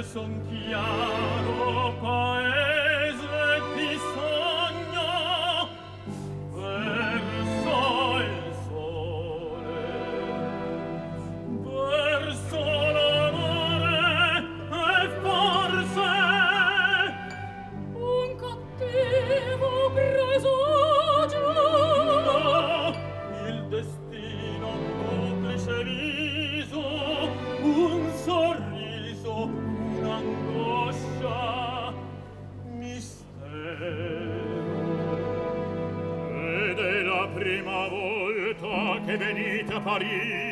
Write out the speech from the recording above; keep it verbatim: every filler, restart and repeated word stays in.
son chiaro paese di sogno verso il sole, verso l'amore e forse un cattivo presagio. No, il destino duplice viso, un sorriso, un'angoscia, mistero. Ed è la prima volta che venite a Parigi